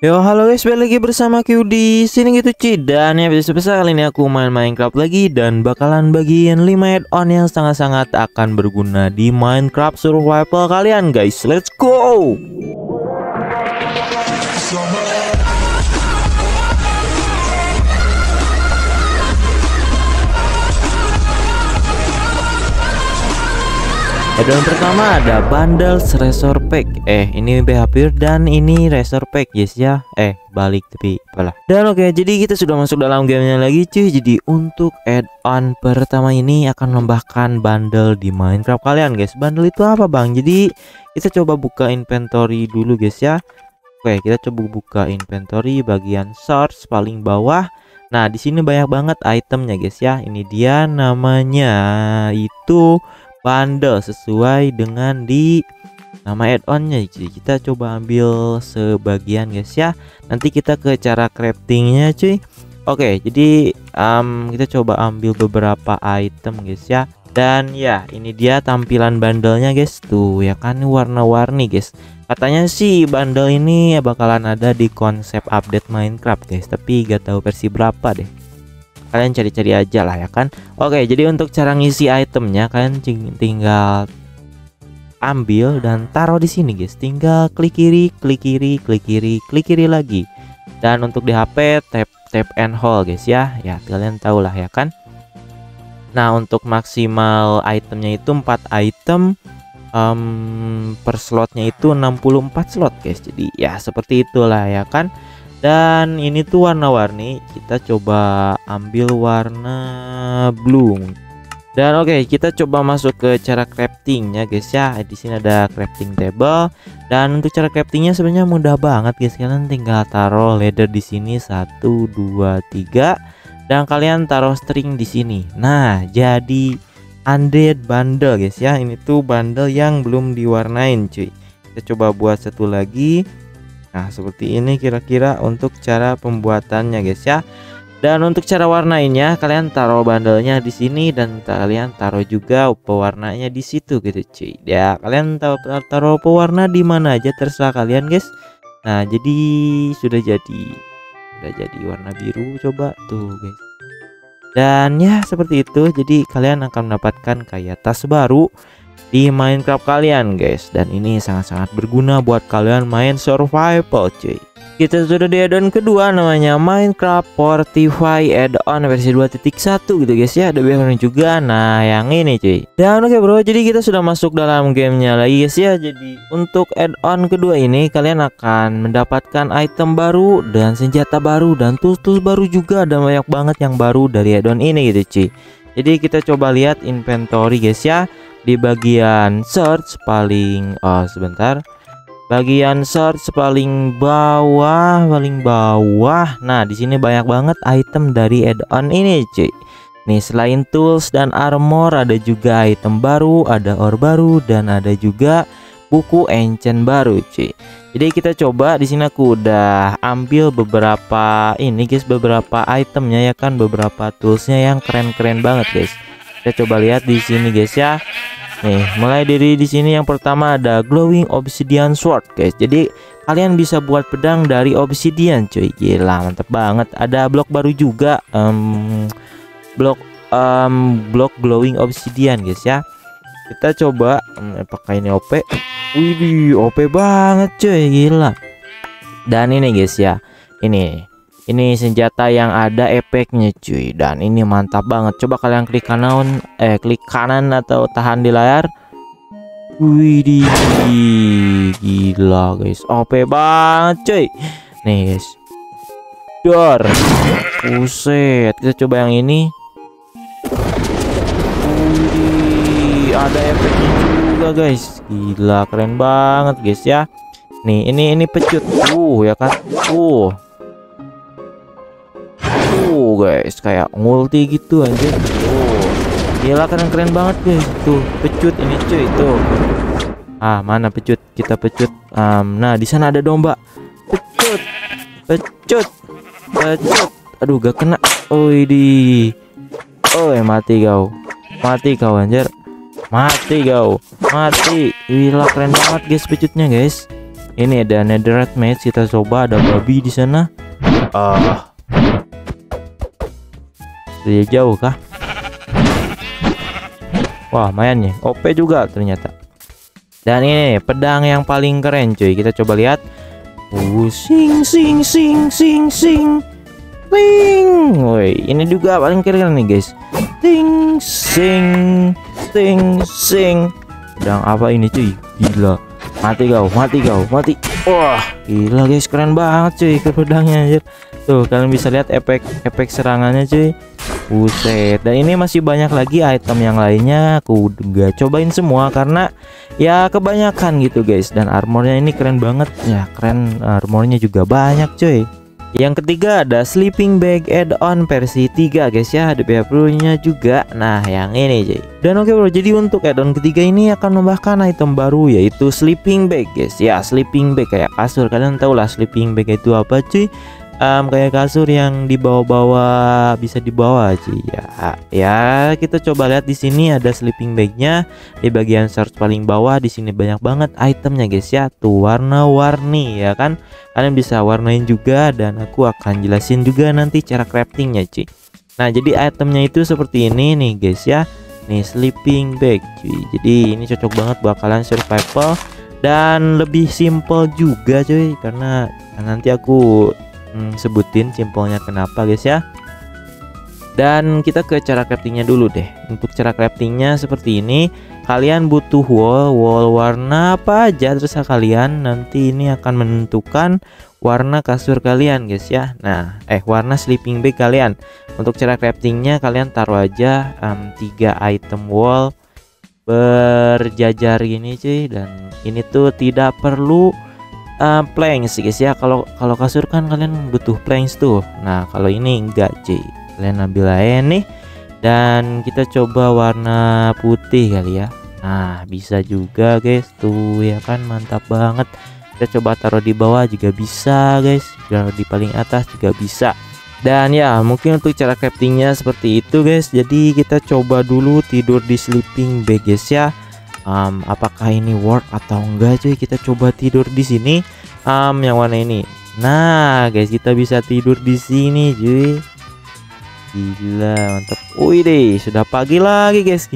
Yo, halo guys, balik lagi bersama Q di sini gitu Ci. Dan ya besar kali ini aku main Minecraft lagi dan bakalan bagiin 5 add-on yang sangat-sangat akan berguna di Minecraft survival kalian guys. Let's go. Add-on pertama ada bundle Resource Pack. Ini BHP dan ini Resource Pack guys ya. Balik tapi apalah. Dan oke, jadi kita sudah masuk dalam gamenya lagi cuy. Jadi untuk add-on pertama ini akan menambahkan bundle di Minecraft kalian guys. Bundle itu apa bang? Jadi kita coba buka inventory dulu guys ya. Oke, kita coba buka inventory bagian source paling bawah. Nah, di sini banyak banget itemnya guys ya. Ini dia namanya itu bundle sesuai dengan di nama add-onnya. Jadi kita coba ambil sebagian guys ya. Nanti kita ke cara craftingnya cuy. Oke, jadi kita coba ambil beberapa item guys ya. Dan ya ini dia tampilan bundlenya guys. Tuh ya kan, warna-warni guys. Katanya sih bundle ini bakalan ada di konsep update Minecraft guys, tapi gak tahu versi berapa deh. Kalian cari-cari aja lah ya kan. Oke, jadi untuk cara ngisi itemnya kalian tinggal ambil dan taruh di sini guys. Tinggal klik kiri, klik kiri, klik kiri, klik kiri lagi. Dan untuk di HP tap and hold guys ya. Ya kalian tahu lah ya kan. Nah, untuk maksimal itemnya itu 4 item per slotnya itu 64 slot guys. Jadi ya seperti itulah ya kan. Dan ini tuh warna-warni. Kita coba ambil warna blue. Dan oke, kita coba masuk ke cara craftingnya guys ya. Di sini ada crafting table. Dan untuk cara craftingnya sebenarnya mudah banget guys. Kalian tinggal taruh ladder di sini 1 2 3 dan kalian taruh string di sini. Nah, jadi undead bundle guys ya. Ini tuh bundle yang belum diwarnain cuy. Kita coba buat satu lagi. Nah, seperti ini kira-kira untuk cara pembuatannya guys ya. Dan untuk cara warnainnya kalian taruh bandelnya di sini dan kalian taruh juga pewarnanya di situ gitu cuy. Ya, kalian taruh pewarna di mana aja terserah kalian guys. Nah, jadi sudah jadi warna biru coba tuh guys. Dan ya seperti itu. Jadi kalian akan mendapatkan kayak tas baru di Minecraft kalian guys, dan ini sangat-sangat berguna buat kalian main survival cuy. Kita sudah di add-on kedua namanya Minecraft Fortify add-on versi 2.1 gitu guys ya. Ada background juga. Nah, yang ini cuy. Dan oke bro, jadi kita sudah masuk dalam gamenya lagi guys ya. Jadi untuk add-on kedua ini kalian akan mendapatkan item baru dan senjata baru dan tools baru juga. Ada banyak banget yang baru dari add-on ini gitu cuy. Jadi kita coba lihat inventory guys ya. Di bagian search paling bagian search paling bawah. Nah, di sini banyak banget item dari add-on ini cuy. Nih, selain tools dan armor ada juga item baru, ada ore baru dan ada juga buku enchant baru cuy. Jadi kita coba di sini aku udah ambil beberapa ini guys, beberapa itemnya ya kan, beberapa toolsnya yang keren-keren banget guys. Kita coba lihat di sini guys ya. Nih, mulai dari di sini yang pertama ada glowing obsidian sword guys. Jadi kalian bisa buat pedang dari obsidian cuy. Gila, mantep banget. Ada blok baru juga, blok glowing obsidian guys ya. Kita coba pakai ini OP. Wih, OP banget cuy, gila. Dan ini guys ya. Ini senjata yang ada efeknya cuy, dan ini mantap banget. Coba kalian klik kanan atau tahan di layar. Wih, gila guys, OP banget cuy. Nih guys, dor, buset. Kita coba yang ini. Wih, ada efeknya juga guys. Gila, keren banget guys ya. Nih, ini pecut ya kan. Guys, kayak multi gitu anjir. Gila, keren banget guys. Tuh pecut ini cuy tuh. Mana pecut? Kita pecut. Nah, di sana ada domba. Pecut. Aduh, gak kena. Mati kau anjir. Mati. Gila, keren banget guys pecutnya guys. Ini ada netherite match, kita coba. Ada babi di sana. Dia jauh kah? Wah, lumayan ya. OP juga ternyata. Dan ini pedang yang paling keren cuy. Kita coba lihat. Sing sing sing sing sing. Ting. Woi, ini juga paling keren nih guys. Ting sing ting sing. Pedang apa ini cuy? Gila. Mati kau, mati kau, mati. Wah, gila guys, keren banget cuy ke pedangnya anjir. Tuh, kalian bisa lihat efek serangannya cuy. Buset. Dan ini masih banyak lagi item yang lainnya. Aku gak cobain semua karena ya kebanyakan gitu guys. Dan armornya ini keren banget. Ya keren, armornya juga banyak cuy. Yang ketiga ada sleeping bag add-on versi 3 guys ya. Ada BH-nya juga. Nah yang ini cuy. Dan oke bro, jadi untuk add-on ketiga ini akan menambahkan item baru yaitu sleeping bag guys. Ya sleeping bag kayak kasur. Kalian tahu lah sleeping bag itu apa cuy? Kayak kasur yang dibawa-bawa, bisa dibawa cuy ya. Kita coba lihat di sini ada sleeping bagnya di bagian search paling bawah. Di sini banyak banget itemnya guys ya. Tuh warna-warni ya kan. Kalian bisa warnain juga dan aku akan jelasin juga nanti cara craftingnya cuy. Nah jadi itemnya itu seperti ini nih guys ya. Nih sleeping bag cuy. Jadi ini cocok banget buat kalian survival dan lebih simple juga cuy karena nanti aku sebutin simpelnya kenapa guys ya. Dan kita ke cara craftingnya dulu deh. Untuk cara craftingnya seperti ini. Kalian butuh wall warna apa aja terserah kalian. Nanti ini akan menentukan warna kasur kalian guys ya. Nah warna sleeping bag kalian. Untuk cara craftingnya kalian taruh aja 3 item wall berjajar gini cuy. Dan ini tuh tidak perlu planks guys ya. Kalau kasur kan kalian butuh planks tuh. Nah kalau ini enggak cuy, kalian ambil aja nih. Dan kita coba warna putih kali ya. Nah bisa juga guys tuh ya kan, mantap banget. Kita coba taruh di bawah juga bisa guys, taruh di paling atas juga bisa. Dan ya mungkin untuk cara craftingnya seperti itu guys. Jadi kita coba dulu tidur di sleeping bag guys ya. Apakah ini work atau enggak cuy? Kita coba tidur di sini. Yang warna ini. Nah guys, kita bisa tidur di sini cuy. Gila mantap. Wih deh, sudah pagi lagi guys.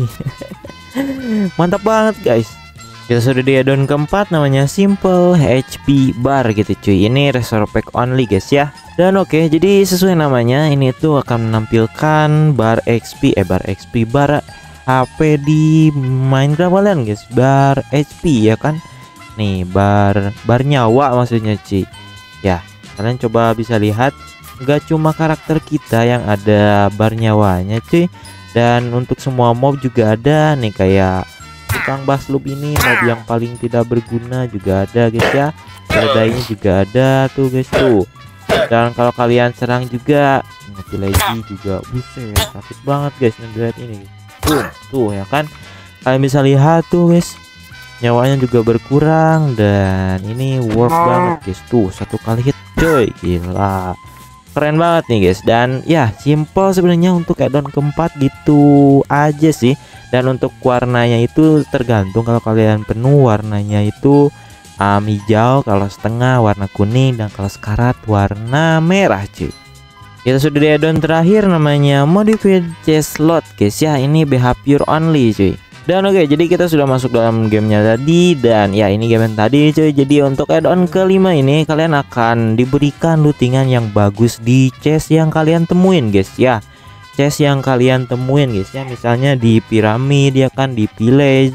Mantap banget guys. Kita sudah di add-on keempat, namanya simple HP bar gitu cuy. Ini resource pack only guys ya. Dan oke, jadi sesuai namanya ini tuh akan menampilkan bar XP bar HP di Minecraft kalian guys. Bar HP ya kan. Nih bar nyawa maksudnya cuy. Ya kalian coba bisa lihat, nggak cuma karakter kita yang ada bar nyawanya cuy. Dan untuk semua mob juga ada nih, kayak tukang baslub ini mob yang paling tidak berguna juga ada guys ya. Keledainya juga ada tuh guys tuh. Dan kalau kalian serang juga mati lagi juga. Buset sakit banget guys netherite ini. Tuh ya kan, kalian bisa lihat tuh guys, nyawanya juga berkurang. Dan ini worth banget guys tuh, 1 kali hit coy, gila keren banget nih guys. Dan ya simple sebenarnya untuk add-on keempat gitu aja sih. Dan untuk warnanya itu tergantung, kalau kalian penuh warnanya itu hijau, kalau setengah warna kuning, dan kalau sekarat warna merah cuy. Kita sudah di add-on terakhir, namanya modified chest slot guys ya. Ini BH pure only cuy. Dan oke, jadi kita sudah masuk dalam gamenya tadi. Dan ya ini game yang tadi cuy. Jadi untuk add-on kelima ini kalian akan diberikan lootingan yang bagus di chest yang kalian temuin guys ya. Chest yang kalian temuin guys ya. Misalnya di piramid ya kan, di village,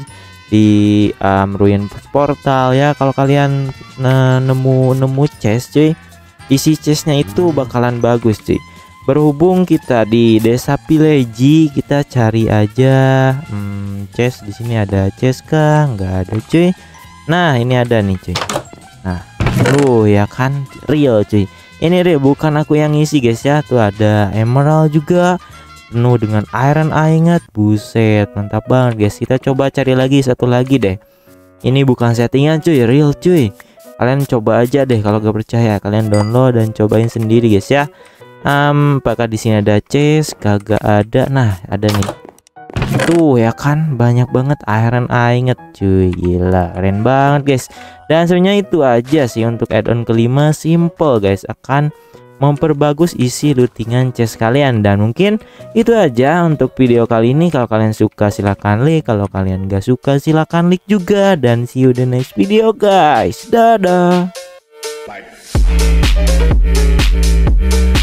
di ruin portal ya. Kalau kalian nemu chest cuy, isi chestnya itu bakalan bagus cuy. Berhubung kita di desa Pileji, kita cari aja chest. Di sini ada chest kah? Nggak ada cuy. Nah ini ada nih cuy. Nah ya kan, real cuy. Ini real, bukan aku yang ngisi guys ya. Tuh ada emerald juga, penuh dengan iron ingot. Buset mantap banget guys. Kita coba cari lagi satu lagi deh. Ini bukan settingan cuy, real cuy. Kalian coba aja deh, kalau gak percaya kalian download dan cobain sendiri guys ya. Apakah di sini ada chest? Kagak ada. Nah ada nih. Tuh ya kan, banyak banget Iron Ingot cuy, gila keren banget guys. Dan sebenarnya itu aja sih untuk add-on kelima, simple guys, akan memperbagus isi lootingan chest kalian. Dan mungkin itu aja untuk video kali ini. Kalau kalian suka silahkan like, kalau kalian gak suka silahkan like juga. Dan see you the next video guys, dadah. Bye.